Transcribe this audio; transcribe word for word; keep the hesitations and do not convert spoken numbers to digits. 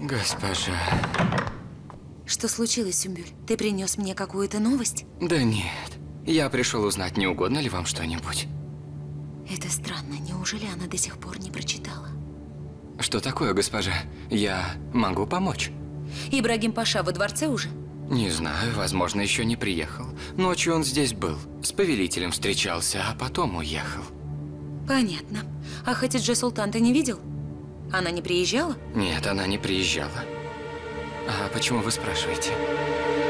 Госпожа. Что случилось, Сюмбюль? Ты принес мне какую-то новость? Да нет. Я пришел узнать, не угодно ли вам что-нибудь. Это странно. Неужели она до сих пор не прочитала? Что такое, госпожа? Я могу помочь. Ибрагим Паша во дворце уже? Не знаю, возможно, еще не приехал. Ночью он здесь был. С повелителем встречался, а потом уехал. Понятно. А Хатидже Султан ты не видел? Она не приезжала? Нет, она не приезжала. А почему вы спрашиваете?